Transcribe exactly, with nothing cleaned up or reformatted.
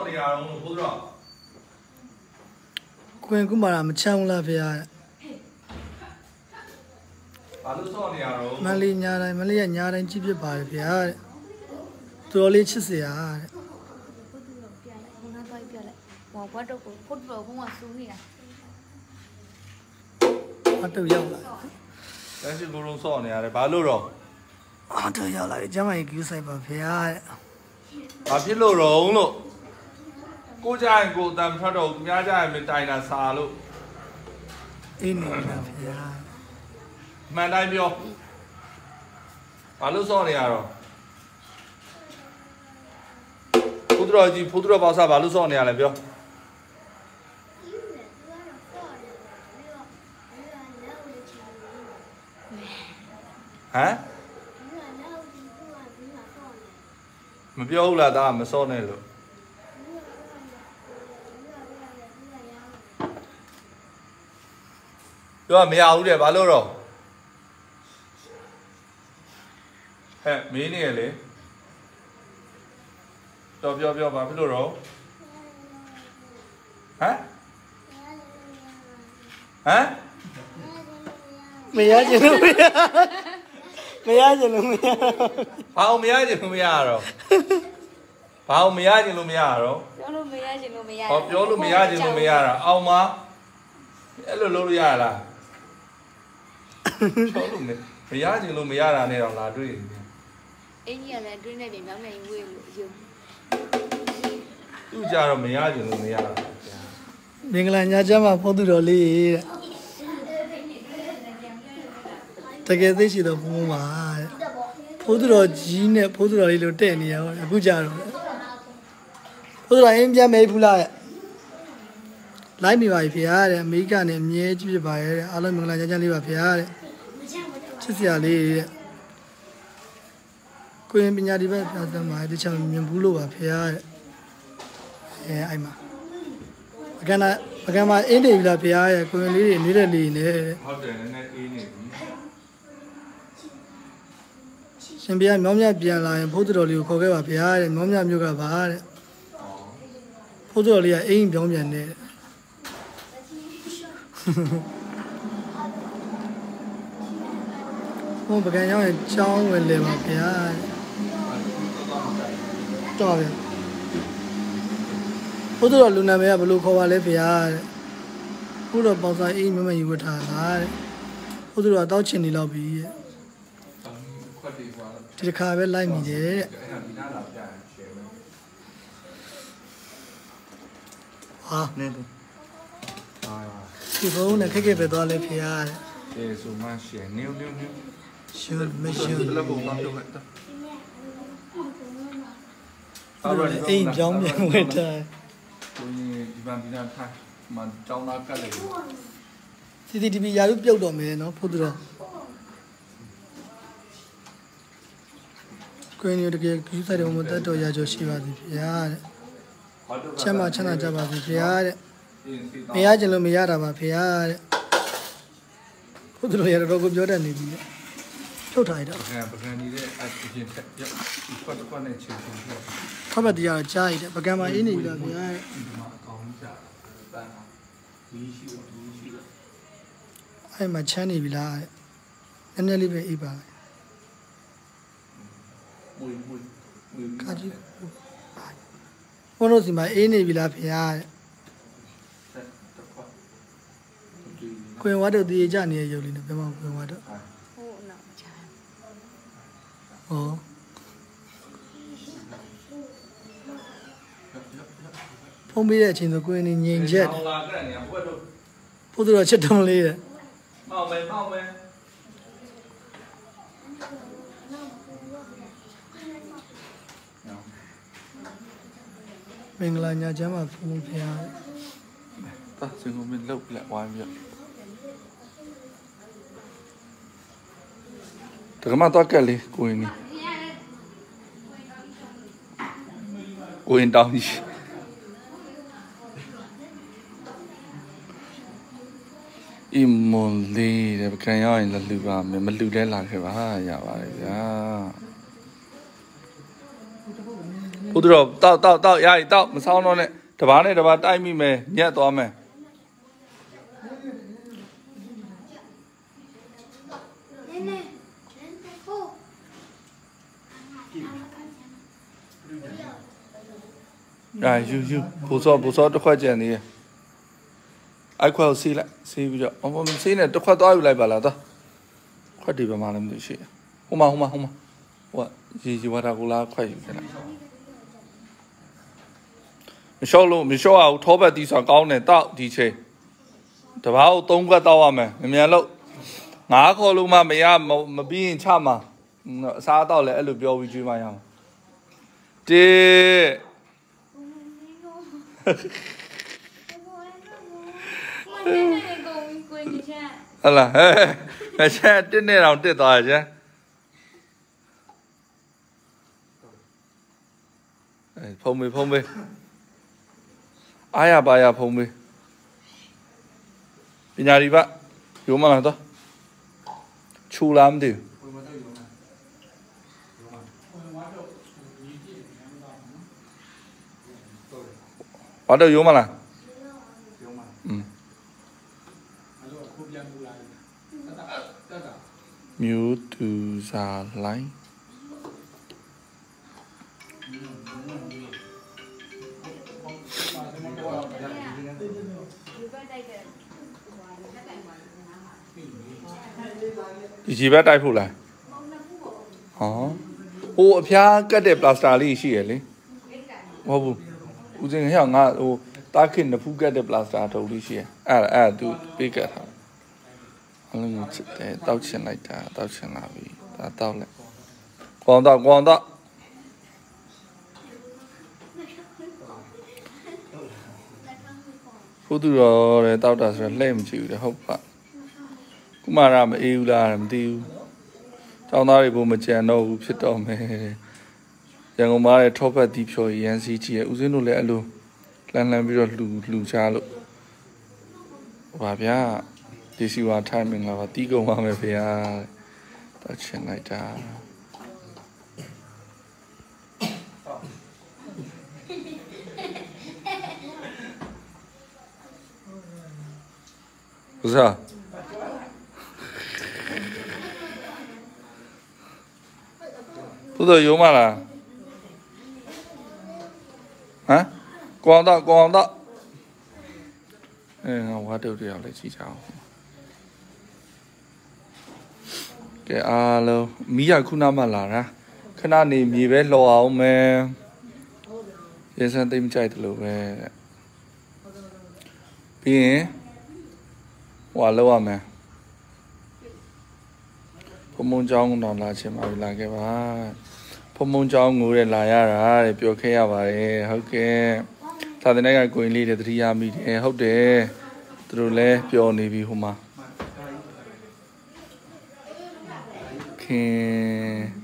နေရအောင်လို့ဘုရားကိုရင်ကုမာရာမချမ်းလားဖေရဘာလို့စောနေရတော့မလေးညာတိုင်းမလေးကညာတိုင်းကြည့်ဖြစ်ပါတယ်ဖေရတဲ့တော်လေးချစ်စရာတဲ့ဘောဘတ်တော့ကိုဖုတ်တော့ဘုံကစူးနေတာအတူရောက်လာတန်းစီကိုလုံးစောနေရတယ်ဘာလို့တော့အတူရောက်လာကျမကြီးကူးဆိုင်ပါဖေရတဲ့ဘာဖြစ်လို့တော့လို့ကိုကြရင်ကိုတမ်းထွက်တော့သူများကြရင်မတိုင်တာစာလို့အင်းနေတာဖေရမှန်တိုင်းပြောဘာလို့စောနေရတော့ဖုဒ္ဓရောကြီးဖုဒ္ဓရောပါစားဘာလို့စောနေရလဲပြောဟမ်မပြောဘူးလားဒါမစောနဲ့လို့ပြောမရဘူးတဲ့ဘာလို့တော့ဟဲ့မင်းနေရလေတော့ပြောပြောပါဖြစ်လို့တော့ဟမ်ဟမ်မရချင်လို့မရမရချင်လို့မရဘာအောင်မရချင်လို့မရတော့ဘာအောင်မရချင်လို့မရတော့ပြောလို့မရချင်လို့မရဟောပြောလို့မရချင်လို့မရတာအောင်မအဲ့လိုလုပ်လို့ရလားပြောလို့မရချင်လို့မရတာနဲ့တော့လာတွေ့နေအင်းကြီးကလည်းအတွင်းနဲ့ပြင်မြောင်းနေဝေးလို့ယူသူကြတော့မရချင်လို့မရတာမင်္ဂလာညချမ်းပါဖို့သူတော်လေးတဲ့တကယ်သိရှိတော့ဘုံပါတဲ့ဖိုးသူတော်ကြီးနဲ့ဖိုးသူတော်လေးလို့တဲ့နေရတော့အခုကြတော့ဖိုးသူတော်အင်းပြန်မေးဘူးလားတဲ့လိုက်မိပါပြီဖေဟာတဲ့အမေရိကန်နဲ့အမြဲကြည့်ဖြစ်ပါရဲ့တဲ့အားလုံးမင်္ဂလာညချမ်းလေးပါဖေဟာတဲ့ချစ်စရာလေးတဲ့ကိုရင်ပညာဒီဘက်ပြောတယ်မှာတခြားမြင်ဘူးလို့ပါဖေဟာတဲ့အဲအဲ့မှာပကံနာပကံမှာအင်းနေပြီလားဖေဟာရဲ့ကိုရင်လေးတွေနေတဲ့လေးနဲ့ဟုတ်တယ်နည်းနည်းအေးနေပြီရှင်ပြမြောင်းမြပြန်လာရင်ဘုဒ္ဓတော်လေးကိုခေါ်ခဲ့ပါဗျာတဲ့မြောင်းမြမျိုးကပါတဲ့ဘုဒ္ဓတော်လေးကအိမ်ပြောင်းပြန်နေတဲ့ဘုံပကံရောက်ရင်ချောင်းဝင်လေပါဗျာတော်ပြီဘုဒ္ဓတော်လူနာမည်ကဘယ်လိုခေါ်ပါလဲဗျာတဲ့ဘုဒ္ဓပေါစာအိမ်မမယူဝထားတာတဲ့ဘုဒ္ဓတော်တောက်ချင်နေလောက်ပြီတဲ့ဒီတစ်ခါပဲလိုက်မိတယ်တဲ့ဟာနေတယ်ဒီဘုံနဲ့ခက်ခဲပဲသွားလဲဖေရတယ်ကျေဆိုမှရှယ်နင်းနင်းနင်းရှယ်မရှယ်လည်းဘုံတော့တော့တာအဲ့တော့အိမ်ကြောင်းပြန်ဝင်တာကိုကြီးဒီဗန်ဒီနာထိုင်မန်ကြောင်းလာကလည်းစီစီတီဗီရာလူပြုတ်တော့မယ်နော်ဖို့တော်ကိုင်းရတကယ်ကူးစားတယ်မတတ်တော်ရကြောရှိပါသည်ဗျာတဲ့ချမ်းမချမ်းသာကြပါသည်ဗျာတဲ့မရချင်လို့မရတာပါဗျာတဲ့ဘုဒ္ဓတော်ရတော်ကိုပြောတတ်နေပြီထုတ်ထားရတော့ပကံပကံကြီးတဲ့အချင်းတက်ရဒီဖတ်ကွက်နဲ့ချင်းချင်းပြဖတ်ပတ်တရားကြားရတဲ့ပကံမှာအေးနေပြီလားဗျာတဲ့ဒီမှာအကောင်ကြီးကြာတန်းဒီရှိတော့ဒီရှိတော့အဲ့မှာချမ်းနေပြီလားတဲ့နည်းနည်းလေးပဲအေးပါမွေမွေမွေကာကြီးဘုန်းတော်စီမှာအေးနေပြီလားဖေဟာတဲ့ခွင်ဝါတို့တည်ကြနေတဲ့ရုပ်လေးနဲ့ဘယ်မှာခွင်ဝါတို့ဟုတ်နော်ချာဟောဖုံးပေးတဲ့အချိန်ဆိုကိုယ်နေငြိမ်ချက်လာကက်နေဘွက်တို့ဘုရားချက်တုံးလေးတဲ့မောင်မယ်မောင်မယ်မင်္ဂလာညချမ်းပါဘုန်းဖျားတာစင်ကုန်မင်းလောက်လက်ဝိုင်းပြတကမတော့ကလေးကိုင်းနီကိုင်းတောင်းကြီးအီမွန်လေးတဲ့ပကံရောက်ရင်လည်းလူပါမယ်မလူလဲလာခဲ့ပါရပါတယ်ဗျာဘုသူတော်တောက်တောက်တောက်ရည်တောက်မဆောင်တော့နဲ့တပားနဲ့တပားတိုက်မိမယ်ညက်သွားမယ်哎，有有，不错不错，这块钱的，哎，快要洗了，洗不着，我们洗呢，这块多有来吧了的，快点吧嘛，那么多洗，好嘛好嘛好嘛，我一一我他过来快有去了。小路没小啊，头发地上高呢，到地车，这把我东个到啊没，没面路，哪个路嘛没呀，没没比人差嘛，嗯，啥到了，一路标位去嘛样，这。好了，哎，那现在真的让这多少钱？哎，碰没碰没？哎呀，爸呀，碰没？别家里吧，有吗？那都，出来没得？我都有吗啦？嗯。Miu tu sa lai. Đi chỉ biết đại phụ lại. Hả? Ô, phía cái đẹp là sao đi xí vậy? Wow bu. U dưng hiểu ngã ô ta khi nó phụ cái đẹp là sao đâu đi xí. À à tu biết cái thằng. Anh nói chuyện để tao chuyện lại ta tao chuyện lại vì ta tao lại. Quang đạo quang đạo. Phụ tu rồi tao đã sẽ lên chịu để học bạn. Cũng mà làm yêu là làm tiêu. Trong đó thì bố mà chèn đâu biết đâu mà. Chẳng có mà để thóp vào tiếp rồi yên sĩ chỉ ưu dên nó lẽ luôn. Lần lần bây giờ lù lù cha luôn. Và bia thì siêu hoàn thành mình là tí công mà mẹ phải à. Ta chuyện này ta. Sao? Tôi tôi yếu mà là hả? Quang đạo quang đạo. Ê, hóa đều đều lại chỉ chào. Cái à lâu mía à khu nào mà là ra. Cái nào này mía bé lo áo mà. Thế sao tìm chạy từ lâu về. Bí Hòa lâu à mẹ. Phong môn trong nó là chỉ mà là cái bà. Phong môn trong ngủ để lại ra để biểu khế à vậy. Ok. Sao thế này cái quên đi để thì à mi để hốt để. Rồi lẽ biểu này vì hôm mà. Ok.